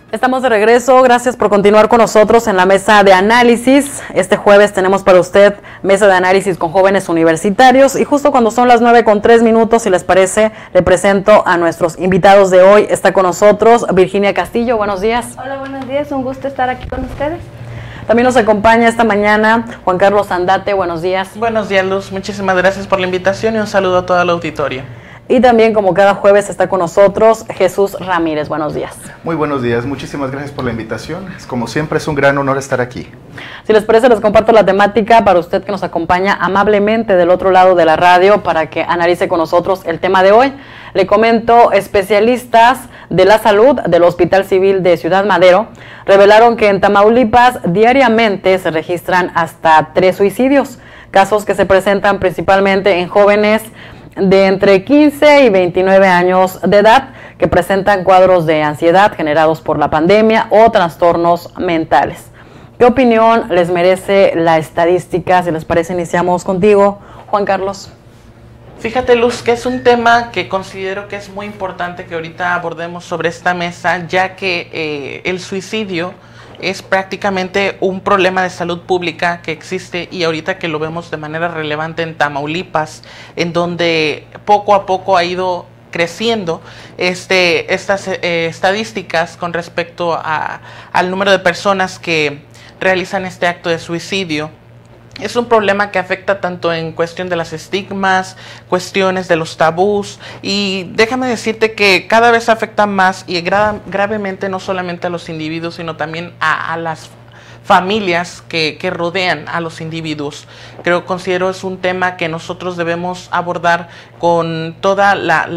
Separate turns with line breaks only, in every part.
Estamos de regreso, gracias por continuar con nosotros en la mesa de análisis. Este jueves tenemos para usted mesa de análisis con jóvenes universitarios y justo cuando son las 9:03, si les parece, le presento a nuestros invitados de hoy. Está con nosotros Virginia Castillo, buenos días.
Hola, buenos días, un gusto estar aquí con ustedes.
También nos acompaña esta mañana Juan Carlos Andate, buenos días.
Buenos días, Luz, muchísimas gracias por la invitación y un saludo a toda la auditoría.
Y también, como cada jueves, está con nosotros Jesús Ramírez. Buenos días.
Muy buenos días, muchísimas gracias por la invitación. Como siempre, es un gran honor estar aquí.
Si les parece, les comparto la temática para usted que nos acompaña amablemente del otro lado de la radio para que analice con nosotros el tema de hoy. Le comento, especialistas de la salud del Hospital Civil de Ciudad Madero revelaron que en Tamaulipas diariamente se registran hasta 3 suicidios, casos que se presentan principalmente en jóvenes de entre 15 y 29 años de edad que presentan cuadros de ansiedad generados por la pandemia o trastornos mentales. ¿Qué opinión les merece la estadística? Si les parece, iniciamos contigo, Juan Carlos.
Fíjate, Luz, que es un tema que considero que es muy importante que ahorita abordemos sobre esta mesa, ya que el suicidio es prácticamente un problema de salud pública que existe y ahorita que lo vemos de manera relevante en Tamaulipas, en donde poco a poco ha ido creciendo estas estadísticas con respecto al número de personas que realizan este acto de suicidio. Es un problema que afecta tanto en cuestión de las estigmas, cuestiones de los tabús, y déjame decirte que cada vez afecta más y gravemente no solamente a los individuos, sino también a las familias que rodean a los individuos. Considero es un tema que nosotros debemos abordar con toda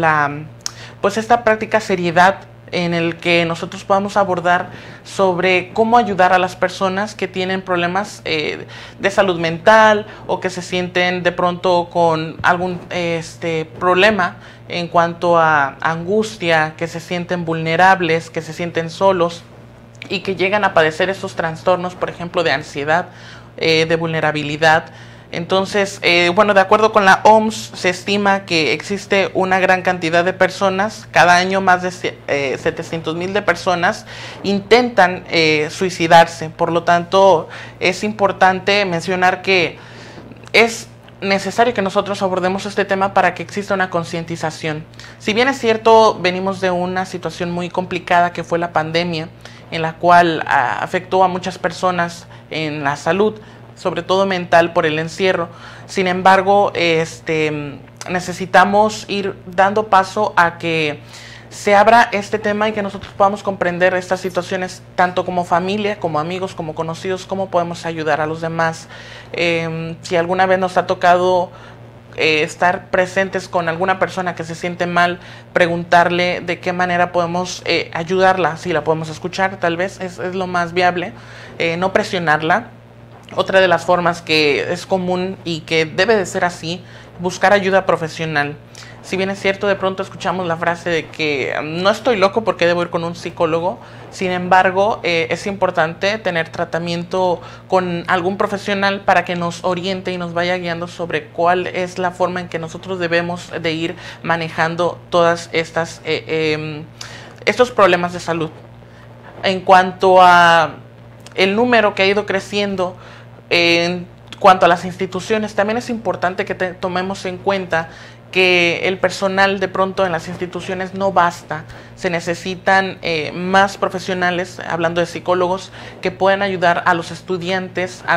pues esta práctica seriedad, en el que nosotros podamos abordar sobre cómo ayudar a las personas que tienen problemas de salud mental o que se sienten de pronto con algún problema en cuanto a angustia, que se sienten vulnerables, que se sienten solos y que llegan a padecer esos trastornos, por ejemplo, de ansiedad, de vulnerabilidad. Entonces, bueno, de acuerdo con la OMS, se estima que existe una gran cantidad de personas, cada año más de 700,000 de personas intentan suicidarse. Por lo tanto, es importante mencionar que es necesario que nosotros abordemos este tema para que exista una concientización. Si bien es cierto, venimos de una situación muy complicada que fue la pandemia, en la cual afectó a muchas personas en la salud, sobre todo mental, por el encierro. Sin embargo, necesitamos ir dando paso a que se abra este tema y que nosotros podamos comprender estas situaciones tanto como familia, como amigos, como conocidos, cómo podemos ayudar a los demás. Si alguna vez nos ha tocado estar presentes con alguna persona que se siente mal, preguntarle de qué manera podemos ayudarla, si la podemos escuchar, tal vez es lo más viable, no presionarla. Otra de las formas que es común y que debe de ser así, buscar ayuda profesional. Si bien es cierto, de pronto escuchamos la frase de que no estoy loco porque debo ir con un psicólogo. Sin embargo, es importante tener tratamiento con algún profesional para que nos oriente y nos vaya guiando sobre cuál es la forma en que nosotros debemos de ir manejando todas estos problemas de salud. En cuanto a el número que ha ido creciendo, en cuanto a las instituciones, también es importante que tomemos en cuenta que el personal de pronto en las instituciones no basta. Se necesitan más profesionales, hablando de psicólogos, que puedan ayudar a los estudiantes a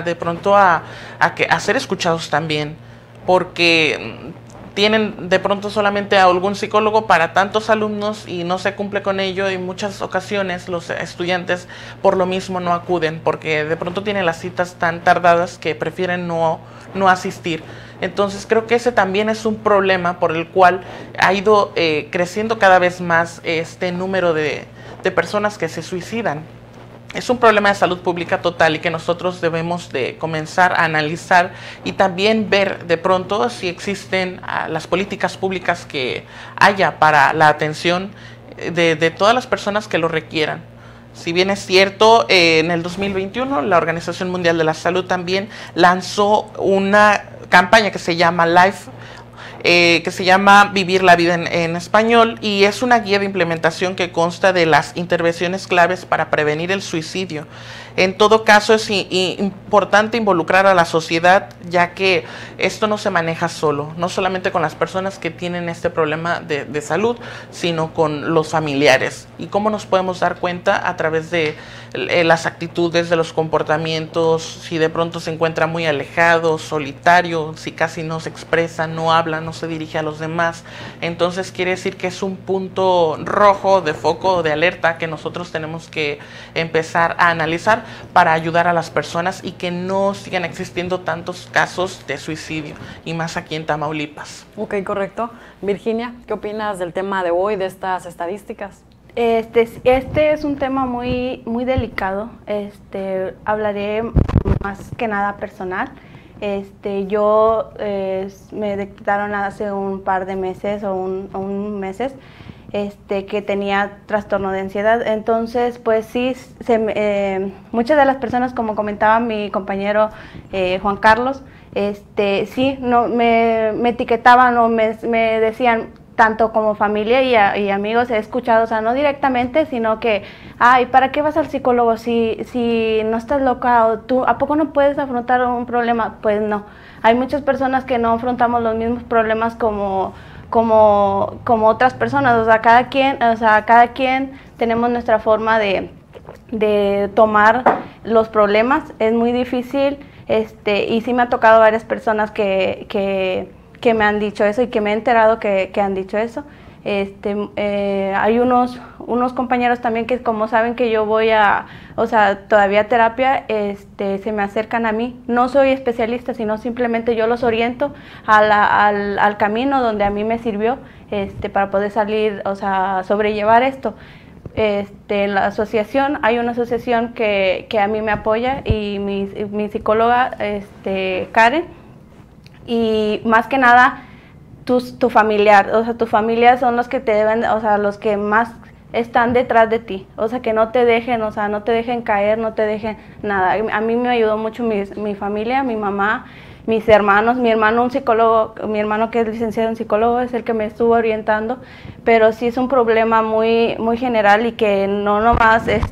ser escuchados también, porque tienen de pronto solamente a algún psicólogo para tantos alumnos y no se cumple con ello, y en muchas ocasiones los estudiantes por lo mismo no acuden porque de pronto tienen las citas tan tardadas que prefieren no asistir. Entonces creo que ese también es un problema por el cual ha ido creciendo cada vez más este número de personas que se suicidan. Es un problema de salud pública total y que nosotros debemos de comenzar a analizar y también ver de pronto si existen las políticas públicas que haya para la atención de todas las personas que lo requieran. Si bien es cierto, en el 2021 la Organización Mundial de la Salud también lanzó una campaña que se llama Life, que se llama Vivir la vida en español, y es una guía de implementación que consta de las intervenciones claves para prevenir el suicidio. En todo caso, es importante involucrar a la sociedad, ya que esto no se maneja solo, no solamente con las personas que tienen este problema de salud, sino con los familiares. ¿Y cómo nos podemos dar cuenta? A través de las actitudes, de los comportamientos, si de pronto se encuentra muy alejado, solitario, si casi no se expresa, no habla, no se dirige a los demás. Entonces quiere decir que es un punto rojo de foco, de alerta, que nosotros tenemos que empezar a analizar para ayudar a las personas y que no sigan existiendo tantos casos de suicidio, y más aquí en Tamaulipas.
Ok, correcto. Virginia, ¿qué opinas del tema de hoy, de estas estadísticas?
Este es un tema muy delicado. Hablaré más que nada personal. Yo me detectaron hace un par de meses o un meses que tenía trastorno de ansiedad. Entonces, pues sí, muchas de las personas, como comentaba mi compañero Juan Carlos, sí, no, me etiquetaban o me decían, tanto como familia y amigos, he escuchado, o sea, no directamente, sino que, ay, ¿para qué vas al psicólogo si no estás loca? O tú, ¿a poco no puedes afrontar un problema? Pues no, hay muchas personas que no afrontamos los mismos problemas como otras personas. O sea, cada quien tenemos nuestra forma de tomar los problemas. Es muy difícil, y sí me ha tocado varias personas que me han dicho eso y que me he enterado que han dicho eso. Hay unos compañeros también que, como saben que yo voy todavía a terapia, se me acercan a mí. No soy especialista, sino simplemente yo los oriento al camino donde a mí me sirvió, para poder salir, sobrellevar esto. En la asociación, hay una asociación que a mí me apoya, y mi psicóloga, Karen. Y más que nada, tu familiar, tu familia son los que te deben, los que más están detrás de ti, que no te dejen, no te dejen caer, no te dejen nada. A mí me ayudó mucho mi familia, mi mamá, mis hermanos, mi hermano que es licenciado en psicólogo es el que me estuvo orientando, pero sí es un problema muy general, y que no nomás es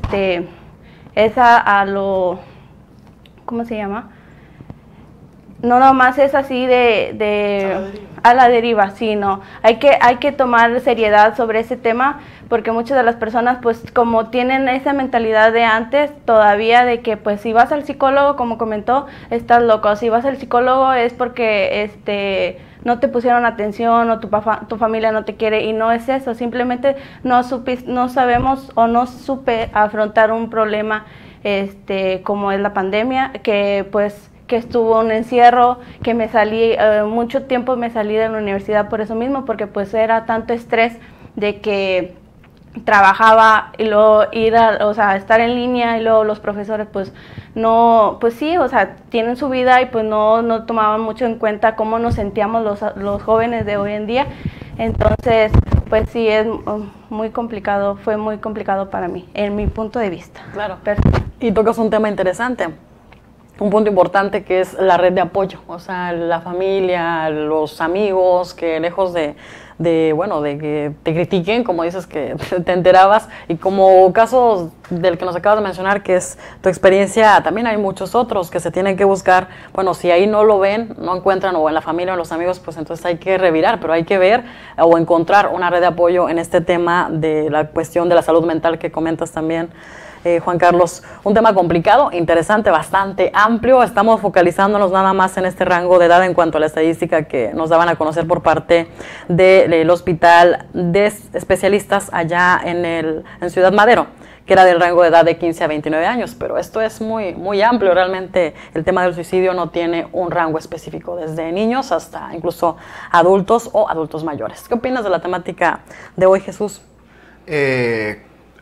¿cómo se llama? No nomás es así a la deriva, sino hay que tomar seriedad sobre ese tema, porque muchas de las personas, pues, como tienen esa mentalidad de antes todavía, de que, pues, si vas al psicólogo, como comentó, estás loco. Si vas al psicólogo es porque no te pusieron atención, o tu familia no te quiere, y no es eso. Simplemente no sabemos o no supe afrontar un problema como es la pandemia, que estuvo un encierro, que me salí, mucho tiempo me salí de la universidad por eso mismo, porque pues era tanto estrés de que trabajaba y luego estar en línea, y luego los profesores pues sí, tienen su vida, y pues no tomaban mucho en cuenta cómo nos sentíamos los jóvenes de hoy en día. Entonces, pues sí, es muy complicado, fue muy complicado para mí, en mi punto de vista.
Claro. Y tocas un tema interesante. Un punto importante, que es la red de apoyo, la familia, los amigos, que lejos de que te critiquen, como dices que te enterabas, y como casos del que nos acabas de mencionar, que es tu experiencia, también hay muchos otros que se tienen que buscar. Bueno, si ahí no lo ven, no encuentran, o en la familia o en los amigos, pues entonces hay que revirar, pero hay que ver o encontrar una red de apoyo en este tema de la cuestión de la salud mental que comentas también. Juan Carlos, un tema complicado, interesante, bastante amplio. Estamos focalizándonos nada más en este rango de edad en cuanto a la estadística que nos daban a conocer por parte del Hospital de Especialistas allá en Ciudad Madero, que era del rango de edad de 15 a 29 años, pero esto es muy amplio. Realmente el tema del suicidio no tiene un rango específico, desde niños hasta incluso adultos o adultos mayores. ¿Qué opinas de la temática de hoy, Jesús?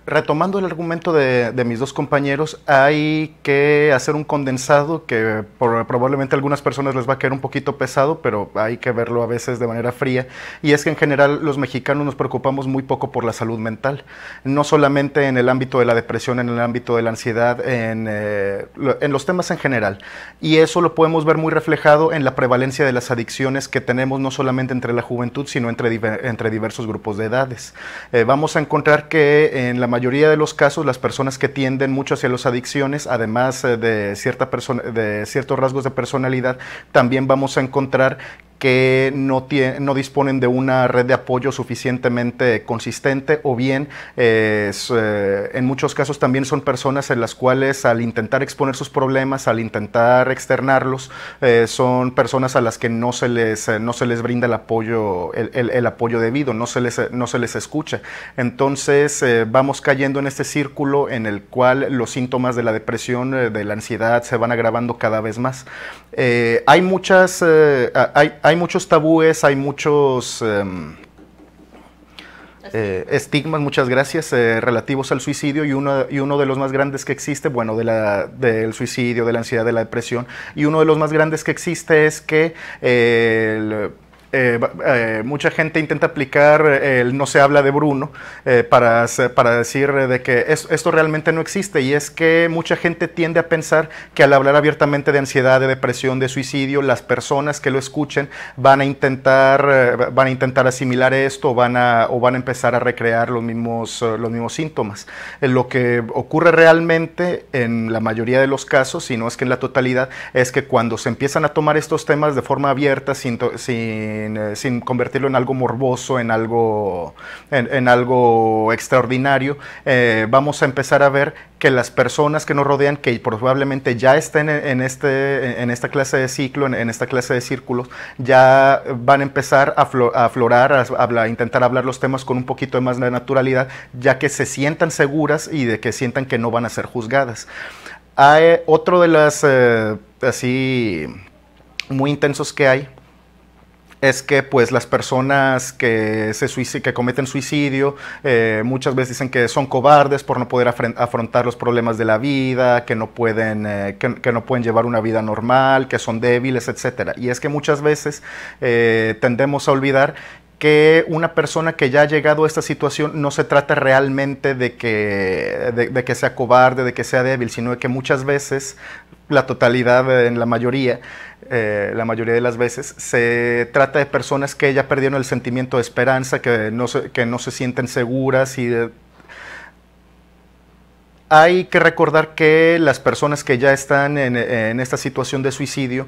Retomando el argumento de mis dos compañeros, hay que hacer un condensado que probablemente a algunas personas les va a caer un poquito pesado, pero hay que verlo a veces de manera fría, y es que en general los mexicanos nos preocupamos muy poco por la salud mental, no solamente en el ámbito de la depresión, en el ámbito de la ansiedad, en los temas en general, y eso lo podemos ver muy reflejado en la prevalencia de las adicciones que tenemos no solamente entre la juventud, sino entre diversos grupos de edades. Vamos a encontrar que en la mayoría de los casos las personas que tienden mucho hacia las adicciones, además de ciertos rasgos de personalidad, también vamos a encontrar que no disponen de una red de apoyo suficientemente consistente, o bien en muchos casos también son personas en las cuales al intentar exponer sus problemas, al intentar externarlos, son personas a las que no se les brinda el apoyo debido, no se les escucha. Entonces vamos cayendo en este círculo en el cual los síntomas de la depresión, de la ansiedad, se van agravando cada vez más. Hay muchos tabúes, hay muchos estigmas, muchas gracias, relativos al suicidio, y uno de los más grandes que existe, bueno, del suicidio, de la ansiedad, de la depresión, y uno de los más grandes que existe es que mucha gente intenta aplicar el no se habla de Bruno para decir de que esto realmente no existe, y es que mucha gente tiende a pensar que al hablar abiertamente de ansiedad, de depresión, de suicidio, las personas que lo escuchen van a intentar asimilar esto, o van a empezar a recrear los mismos síntomas. Lo que ocurre realmente en la mayoría de los casos, si no es que en la totalidad, es que cuando se empiezan a tomar estos temas de forma abierta, sin convertirlo en algo morboso, en algo extraordinario, vamos a empezar a ver que las personas que nos rodean, que probablemente ya estén en esta clase de ciclo, en esta clase de círculos, ya van a empezar a aflorar, a intentar hablar los temas con un poquito de más de naturalidad, ya que se sientan seguras y de que sientan que no van a ser juzgadas. Hay otro de las así muy intensos que hay, es que pues las personas que cometen suicidio muchas veces dicen que son cobardes por no poder afrontar los problemas de la vida, que no pueden llevar una vida normal, que son débiles, etcétera. Y es que muchas veces tendemos a olvidar que una persona que ya ha llegado a esta situación no se trata realmente de que sea cobarde, de que sea débil, sino de que muchas veces, la totalidad, en la mayoría de las veces, se trata de personas que ya perdieron el sentimiento de esperanza, que no se sienten seguras, hay que recordar que las personas que ya están en esta situación de suicidio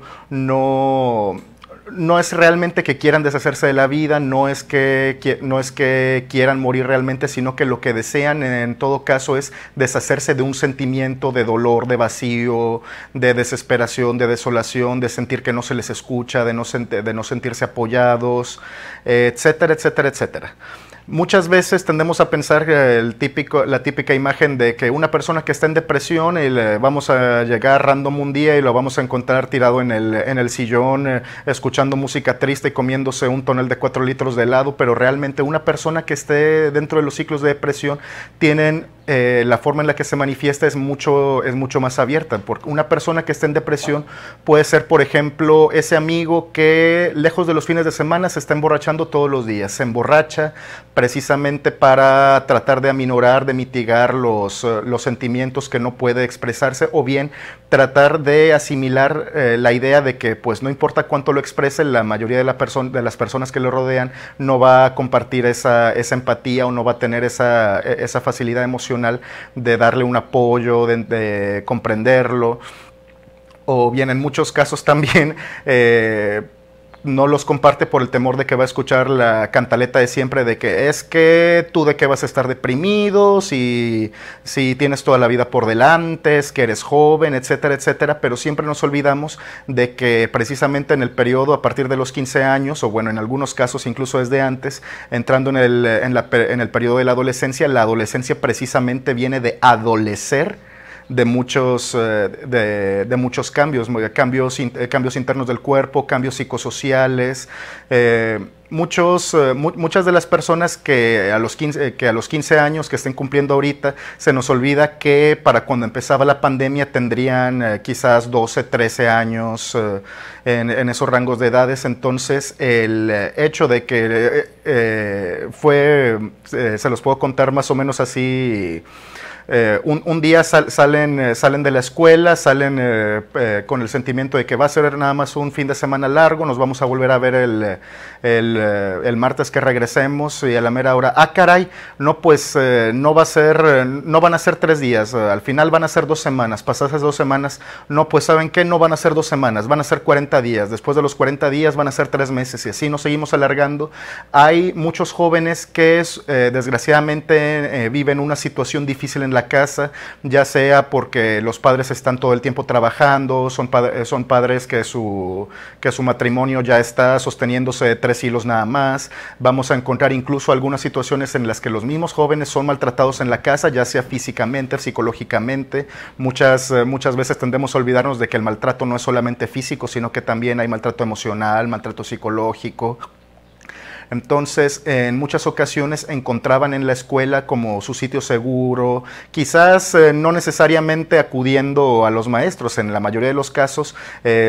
no es realmente que quieran deshacerse de la vida, no es que quieran morir realmente, sino que lo que desean en todo caso es deshacerse de un sentimiento de dolor, de vacío, de desesperación, de desolación, de sentir que no se les escucha, de no sentirse apoyados, etcétera, etcétera, etcétera. Muchas veces tendemos a pensar la típica imagen de que una persona que está en depresión, y vamos a llegar random un día y lo vamos a encontrar tirado en el sillón, escuchando música triste y comiéndose un tonel de 4 litros de helado, pero realmente una persona que esté dentro de los ciclos de depresión tienen la forma en la que se manifiesta es mucho más abierta, porque una persona que esté en depresión puede ser, por ejemplo, ese amigo que lejos de los fines de semana se está emborrachando todos los días, se emborracha precisamente para tratar de aminorar, de mitigar los sentimientos que no puede expresarse, o bien tratar de asimilar la idea de que pues no importa cuánto lo exprese, la mayoría de las personas que lo rodean no va a compartir esa empatía, o no va a tener esa facilidad emocional de darle un apoyo, de comprenderlo, o bien en muchos casos también no los comparte por el temor de que va a escuchar la cantaleta de siempre de que es que tú de qué vas a estar deprimido, si tienes toda la vida por delante, es que eres joven, etcétera, etcétera, pero siempre nos olvidamos de que precisamente en el periodo a partir de los 15 años, o bueno, en algunos casos incluso desde antes, entrando en el periodo de la adolescencia precisamente viene de adolecer, muchos cambios, cambios internos del cuerpo, cambios psicosociales. Muchas de las personas que a los 15 años que estén cumpliendo ahorita, se nos olvida que para cuando empezaba la pandemia tendrían quizás 12, 13 años en esos rangos de edades. Entonces el hecho de que se los puedo contar más o menos así. Un día salen de la escuela, salen con el sentimiento de que va a ser nada más un fin de semana largo, nos vamos a volver a ver el martes que regresemos, y a la mera hora, caray, no, pues no van a ser 3 días, al final van a ser 2 semanas, pasadas esas 2 semanas, no, pues ¿saben qué? No van a ser 2 semanas, van a ser 40 días, después de los 40 días van a ser 3 meses, y así nos seguimos alargando. Hay muchos jóvenes que desgraciadamente viven una situación difícil en la casa, ya sea porque los padres están todo el tiempo trabajando, son padres que su matrimonio ya está sosteniéndose de 3 hilos nada más. Vamos a encontrar incluso algunas situaciones en las que los mismos jóvenes son maltratados en la casa, ya sea físicamente, psicológicamente. Muchas veces tendemos a olvidarnos de que el maltrato no es solamente físico, sino que también hay maltrato emocional, maltrato psicológico. Entonces, en muchas ocasiones encontraban en la escuela como su sitio seguro, quizás no necesariamente acudiendo a los maestros, en la mayoría de los casos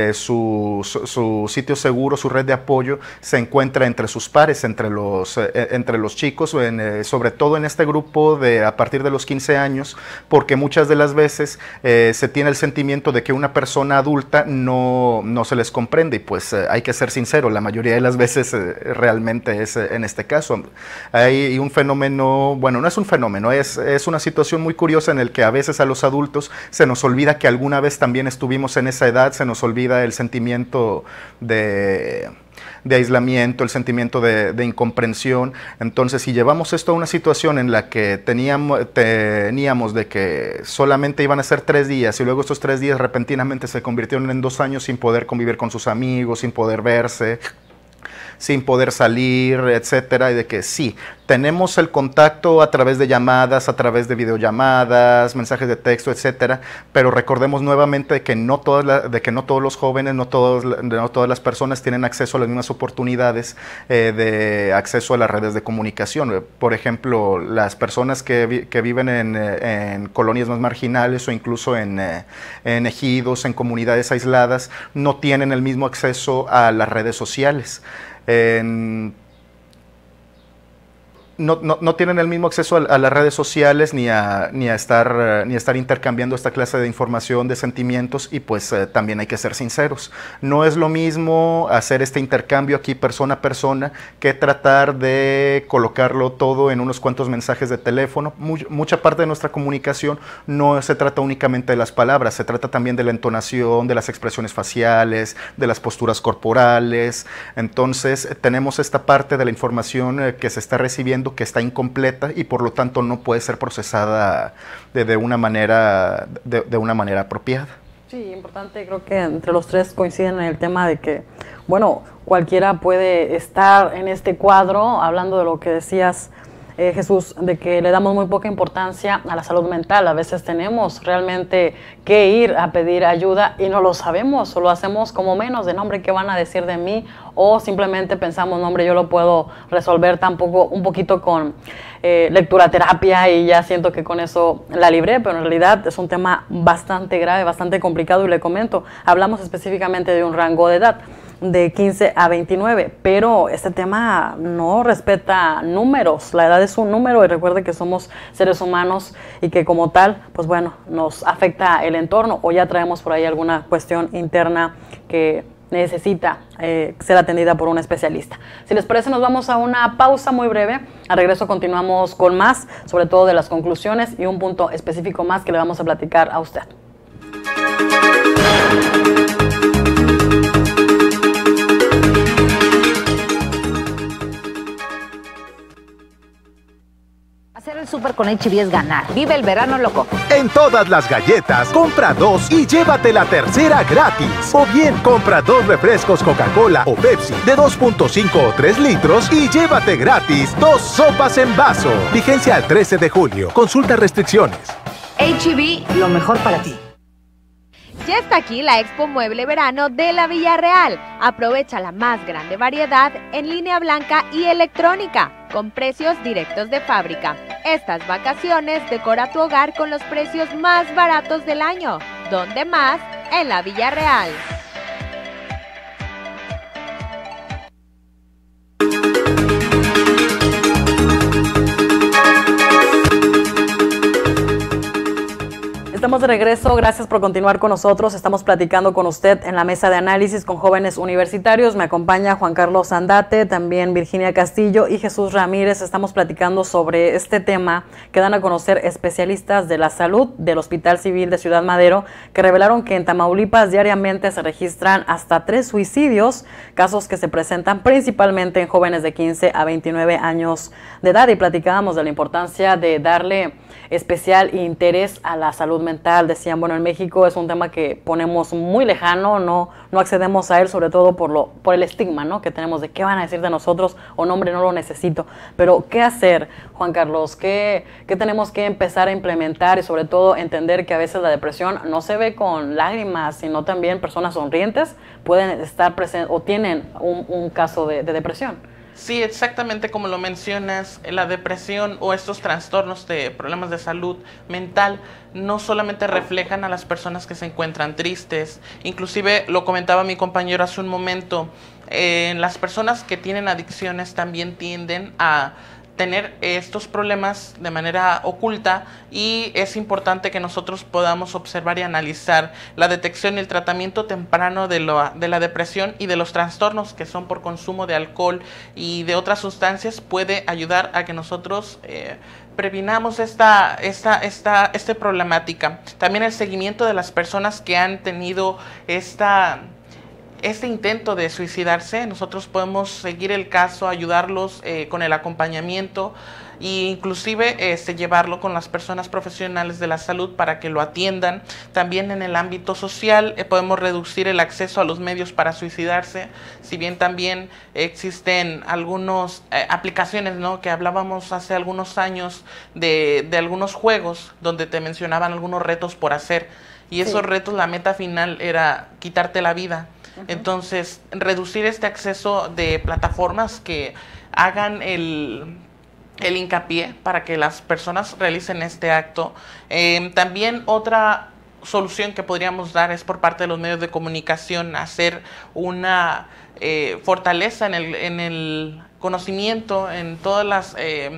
su sitio seguro, su red de apoyo se encuentra entre sus pares, entre los chicos, sobre todo en este grupo de a partir de los 15 años, porque muchas de las veces se tiene el sentimiento de que una persona adulta no se les comprende, y pues hay que ser sincero, la mayoría de las veces realmente es en este caso. Hay un fenómeno, bueno, no es un fenómeno, es una situación muy curiosa en el que a veces a los adultos se nos olvida que alguna vez también estuvimos en esa edad, se nos olvida el sentimiento de aislamiento, el sentimiento de incomprensión. Entonces, si llevamos esto a una situación en la que teníamos de que solamente iban a ser 3 días y luego estos 3 días repentinamente se convirtieron en 2 años sin poder convivir con sus amigos, sin poder verse, sin poder salir, etcétera, y de que sí, tenemos el contacto a través de llamadas, a través de videollamadas, mensajes de texto, etcétera, pero recordemos nuevamente de que no todos los jóvenes, no todas las personas tienen acceso a las mismas oportunidades de acceso a las redes de comunicación. Por ejemplo, las personas que viven en colonias más marginales o incluso en ejidos, en comunidades aisladas, no tienen el mismo acceso a las redes sociales. No tienen el mismo acceso a las redes sociales ni a estar intercambiando esta clase de información, de sentimientos, y pues también hay que ser sinceros. No es lo mismo hacer este intercambio aquí persona a persona que tratar de colocarlo todo en unos cuantos mensajes de teléfono. Mucha parte de nuestra comunicación no se trata únicamente de las palabras, se trata también de la entonación, de las expresiones faciales, de las posturas corporales. Entonces tenemos esta parte de la información que se está recibiendo que está incompleta y por lo tanto no puede ser procesada de una manera apropiada.
Sí, importante, creo que entre los tres coinciden en el tema de que, bueno, cualquiera puede estar en este cuadro, hablando de lo que decías, Jesús, de que le damos muy poca importancia a la salud mental. A veces tenemos realmente que ir a pedir ayuda y no lo sabemos, o lo hacemos como menos de nombre, ¿qué van a decir de mí? O simplemente pensamos, no, hombre, yo lo puedo resolver tampoco un poquito con lectura terapia y ya siento que con eso la libré, pero en realidad es un tema bastante grave, bastante complicado, y le comento, hablamos específicamente de un rango de edad de 15 a 29, pero este tema no respeta números, la edad es un número y recuerde que somos seres humanos y que como tal, pues bueno, nos afecta el entorno, o ya traemos por ahí alguna cuestión interna que necesita ser atendida por un especialista. Si les parece, nos vamos a una pausa muy breve. Al regreso continuamos con más, sobre todo de las conclusiones y un punto específico más que le vamos a platicar a usted.
Hacer el súper con H-E-B es ganar. Vive el verano loco.
En todas las galletas, compra 2 y llévate la tercera gratis. O bien, compra 2 refrescos Coca-Cola o Pepsi de 2.5 o 3 litros y llévate gratis 2 sopas en vaso. Vigencia al 13 de julio. Consulta restricciones.
H-E-B, lo mejor para ti.
Ya está aquí la Expo Mueble Verano de la Villarreal. Aprovecha la más grande variedad en línea blanca y electrónica, con precios directos de fábrica. Estas vacaciones decora tu hogar con los precios más baratos del año. ¿Dónde más? En la Villarreal.
Estamos de regreso, gracias por continuar con nosotros. Estamos platicando con usted en la mesa de análisis con jóvenes universitarios. Me acompaña Juan Carlos Zandate, también Virginia Castillo y Jesús Ramírez. Estamos platicando sobre este tema que dan a conocer especialistas de la salud del Hospital Civil de Ciudad Madero, que revelaron que en Tamaulipas diariamente se registran hasta 3 suicidios, casos que se presentan principalmente en jóvenes de 15 a 29 años de edad. Y platicábamos de la importancia de darle especial interés a la salud mental. Decían, bueno, en México es un tema que ponemos muy lejano, no accedemos a él, sobre todo por el estigma, ¿no?, que tenemos de qué van a decir de nosotros, o no, hombre, no lo necesito. Pero, ¿qué hacer, Juan Carlos? ¿Qué tenemos que empezar a implementar? Y sobre todo entender que a veces la depresión no se ve con lágrimas, sino también personas sonrientes pueden estar presentes o tienen un caso de depresión.
Sí, exactamente como lo mencionas, la depresión o estos trastornos de problemas de salud mental no solamente reflejan a las personas que se encuentran tristes, inclusive lo comentaba mi compañero hace un momento, las personas que tienen adicciones también tienden a tener estos problemas de manera oculta, y es importante que nosotros podamos observar y analizar la detección y el tratamiento temprano de la depresión y de los trastornos que son por consumo de alcohol y de otras sustancias. Puede ayudar a que nosotros previnamos esta problemática. También el seguimiento de las personas que han tenido este intento de suicidarse. Nosotros podemos seguir el caso, ayudarlos con el acompañamiento e inclusive llevarlo con las personas profesionales de la salud para que lo atiendan. También en el ámbito social podemos reducir el acceso a los medios para suicidarse, si bien también existen algunas aplicaciones, ¿no?, que hablábamos hace algunos años de algunos juegos donde te mencionaban algunos retos por hacer, y esos retos, la meta final era quitarte la vida. Entonces, reducir este acceso de plataformas que hagan el hincapié para que las personas realicen este acto. También otra solución que podríamos dar es por parte de los medios de comunicación hacer una fortaleza en el conocimiento, en todas las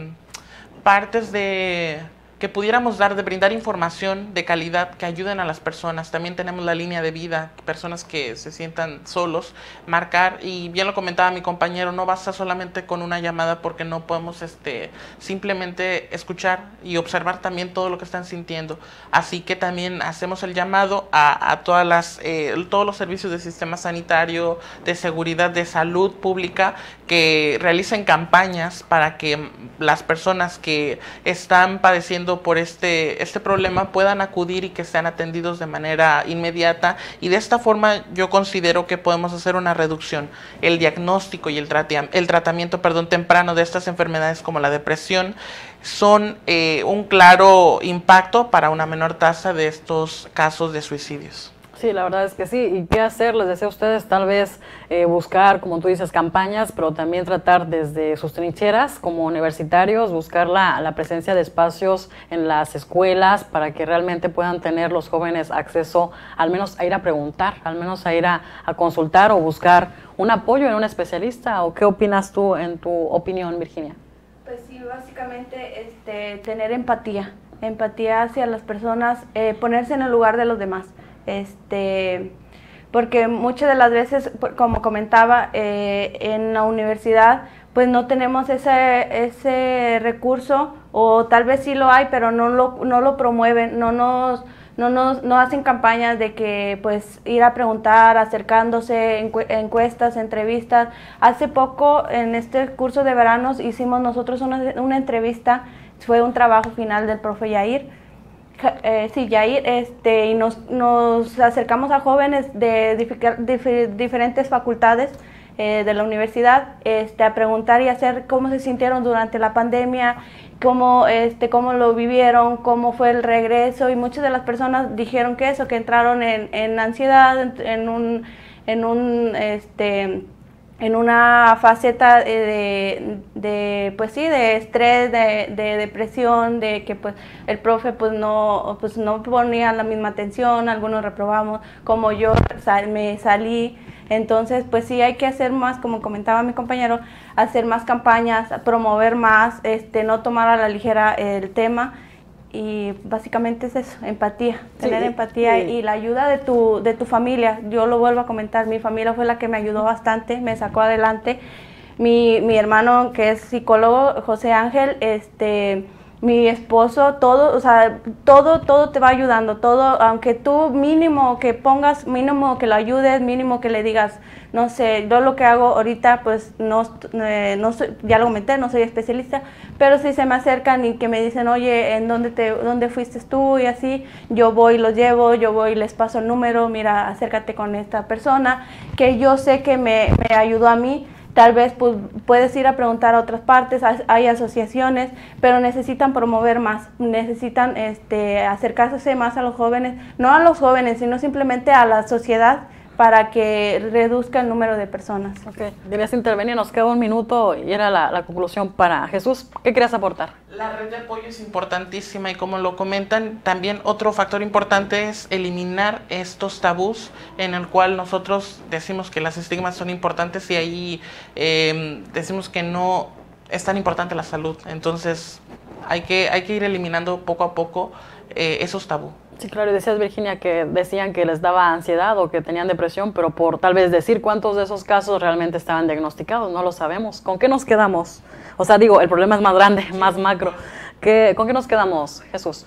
partes que pudiéramos dar, de brindar información de calidad que ayuden a las personas. También tenemos la línea de vida, personas que se sientan solos, marcar, y bien lo comentaba mi compañero, no basta solamente con una llamada, porque no podemos simplemente escuchar y observar también todo lo que están sintiendo. Así que también hacemos el llamado a todos los servicios del sistema sanitario, de seguridad, de salud pública, que realicen campañas para que las personas que están padeciendo por este problema puedan acudir y que sean atendidos de manera inmediata, y de esta forma yo considero que podemos hacer una reducción, el diagnóstico y el tratamiento temprano de estas enfermedades como la depresión son un claro impacto para una menor tasa de estos casos de suicidios.
Sí, la verdad es que sí. ¿Y qué hacer? Les deseo a ustedes tal vez buscar, como tú dices, campañas, pero también tratar desde sus trincheras como universitarios, buscar la presencia de espacios en las escuelas para que realmente puedan tener los jóvenes acceso al menos a ir a preguntar, al menos a ir a consultar o buscar un apoyo en un especialista. ¿O qué opinas tú, en tu opinión, Virginia?
Pues sí, básicamente tener empatía hacia las personas, ponerse en el lugar de los demás. Porque muchas de las veces, como comentaba, en la universidad pues no tenemos ese recurso, o tal vez sí lo hay, pero no lo promueven, no hacen campañas de que pues ir a preguntar, acercándose, encuestas, entrevistas. Hace poco en este curso de veranos hicimos nosotros una entrevista, fue un trabajo final del profe Yair. Y nos acercamos a jóvenes de diferentes facultades de la universidad, a preguntar y hacer cómo se sintieron durante la pandemia, cómo lo vivieron, cómo fue el regreso, y muchas de las personas dijeron que entraron en ansiedad, en una faceta de estrés, de depresión, de que pues el profe no ponía la misma atención, algunos reprobamos, como yo me salí. Entonces, pues sí, hay que hacer más, como comentaba mi compañero, hacer más campañas, promover más, no tomar a la ligera el tema, y básicamente es eso, empatía, tener empatía y la ayuda de tu familia. Yo lo vuelvo a comentar, mi familia fue la que me ayudó bastante, me sacó adelante. Mi hermano, que es psicólogo, José Ángel, mi esposo, todo, o sea, todo te va ayudando, todo, aunque tú mínimo que pongas, mínimo que lo ayudes, mínimo que le digas, no sé, yo lo que hago ahorita, pues no soy, ya lo comenté, no soy especialista, pero si se me acercan y que me dicen, oye, ¿en dónde fuiste tú? Y así, yo voy, los llevo, yo voy, les paso el número, mira, acércate con esta persona, que yo sé que me ayudó a mí. Tal vez pues, puedes ir a preguntar a otras partes, hay asociaciones, pero necesitan promover más, necesitan acercarse más a los jóvenes, no a los jóvenes, sino simplemente a la sociedad, para que reduzca el número de personas.
Ok, querías intervenir, nos queda un minuto y era la conclusión para Jesús. ¿Qué querías aportar?
La red de apoyo es importantísima y como lo comentan, también otro factor importante es eliminar estos tabús en el cual nosotros decimos que las estigmas son importantes y ahí decimos que no es tan importante la salud. Entonces hay que ir eliminando poco a poco esos tabús.
Sí, claro, y decías, Virginia, que decían que les daba ansiedad o que tenían depresión, pero por tal vez decir cuántos de esos casos realmente estaban diagnosticados, no lo sabemos. ¿Con qué nos quedamos? O sea, digo, el problema es más grande, más macro. ¿Con qué nos quedamos, Jesús?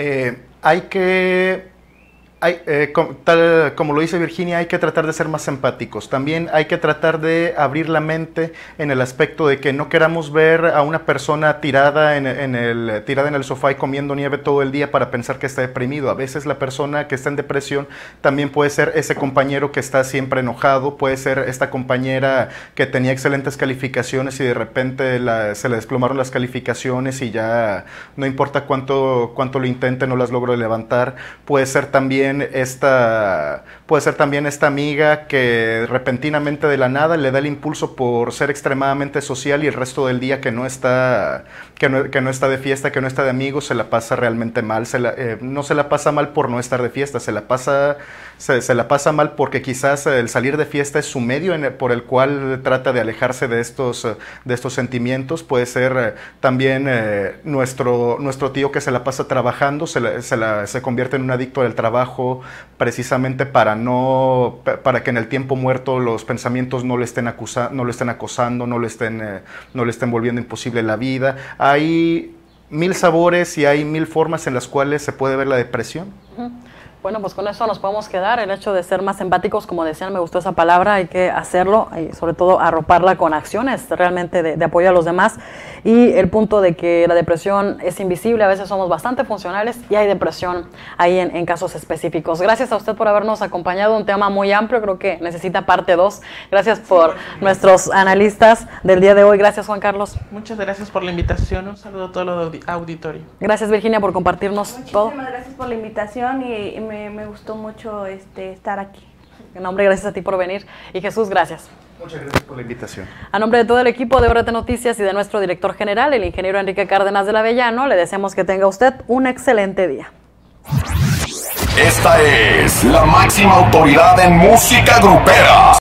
Tal como lo dice Virginia, hay que tratar de ser más empáticos. También hay que tratar de abrir la mente en el aspecto de que no queramos ver a una persona tirada en el sofá y comiendo nieve todo el día para pensar que está deprimido. A veces la persona que está en depresión también puede ser ese compañero que está siempre enojado, puede ser esta compañera que tenía excelentes calificaciones y de repente se le desplomaron las calificaciones y ya no importa cuánto lo intente, no las logro levantar. Puede ser también esta amiga que repentinamente de la nada le da el impulso por ser extremadamente social y el resto del día que no está de fiesta, que no está de amigos, se la pasa realmente mal. No se la pasa mal por no estar de fiesta, se la pasa mal porque quizás el salir de fiesta es su medio por el cual trata de alejarse de estos sentimientos. Puede ser también nuestro tío que se la pasa trabajando, se convierte en un adicto del trabajo precisamente para que en el tiempo muerto los pensamientos no le estén acosando, no le estén volviendo imposible la vida. Hay 1000 sabores y hay 1000 formas en las cuales se puede ver la depresión.
Bueno, pues con eso nos podemos quedar, el hecho de ser más empáticos, como decían, me gustó esa palabra, hay que hacerlo y sobre todo arroparla con acciones realmente de apoyo a los demás, y el punto de que la depresión es invisible, a veces somos bastante funcionales y hay depresión ahí en casos específicos. Gracias a usted por habernos acompañado, un tema muy amplio, creo que necesita parte 2. Gracias por nuestros analistas del día de hoy. Gracias, Juan Carlos.
Muchas gracias por la invitación, un saludo a todo el auditorio.
Gracias, Virginia, por compartirnos todo.
Muchísimas gracias por la invitación y me gustó mucho estar aquí.
En nombre, gracias a ti por venir. Y Jesús, gracias.
Muchas gracias por la invitación.
A nombre de todo el equipo de ORT Noticias y de nuestro director general, el ingeniero Enrique Cárdenas de la Avellano, le deseamos que tenga usted un excelente día.
Esta es la máxima autoridad en música grupera.